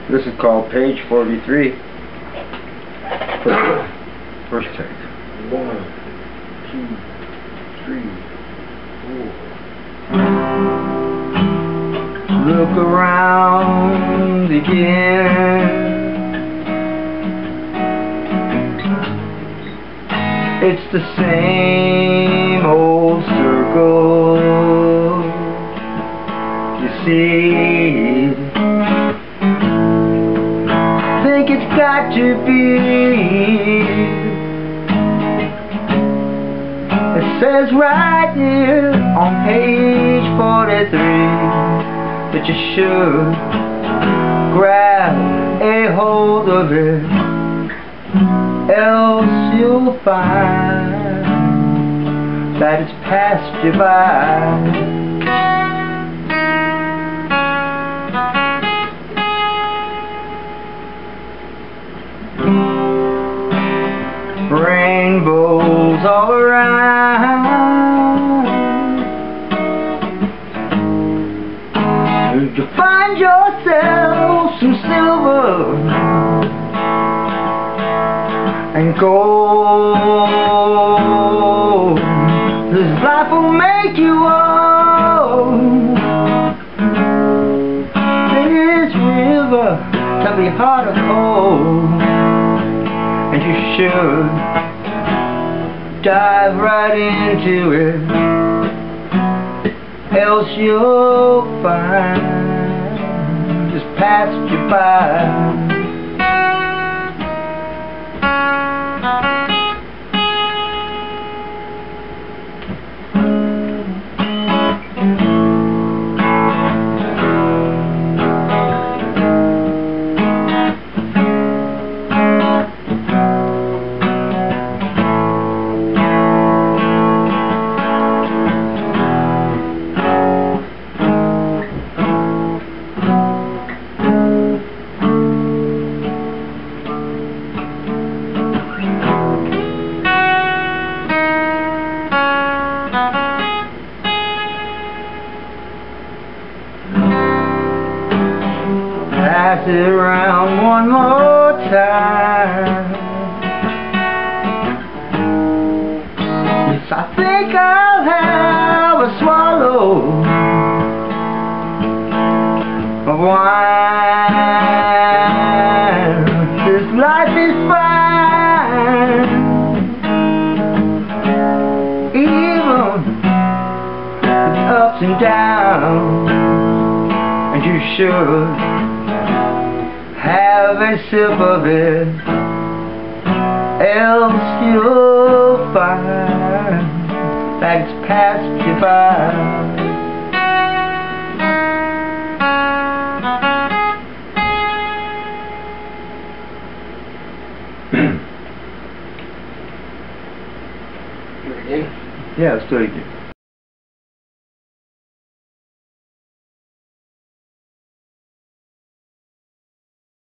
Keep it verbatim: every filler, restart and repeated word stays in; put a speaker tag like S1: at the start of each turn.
S1: This is called page forty-three. First, first take.
S2: One, two, three, four.
S1: Look around again. It's the same old circle. You see, think it's got to be. It says right here on page forty-three that you should grab a hold of it, else you'll find that it's passed you by. Rainbows all around. To find yourself some silver and gold. This life will make you old. This river can be hot or cold, and you should dive right into it, else you'll find just passed you by. Pass it around one more time. Yes, I think I'll have a swallow of wine. This life is fine, even with ups and downs, and you should have a sip of it, else you'll find that it's passed you by.
S2: Do it again?
S1: Yeah, let's do it again.